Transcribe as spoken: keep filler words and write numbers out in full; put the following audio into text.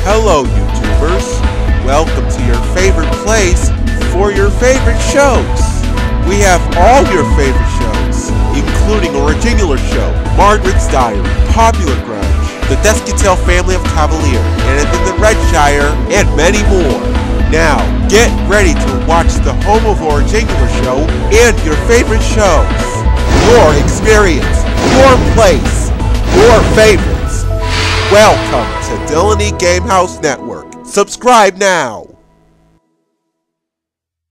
Hello YouTubers, welcome to your favorite place for your favorite shows. We have all your favorite shows, including a regular show, Margaret's Diary, Popular Grudge, The Descatel Family of Cavalier, Anything the Redshire, and many more. Now, get ready to watch the home of our regular show and your favorite shows. Your experience, your place, your favorites. Welcome to Dylan E Gamehouse Network. Subscribe now.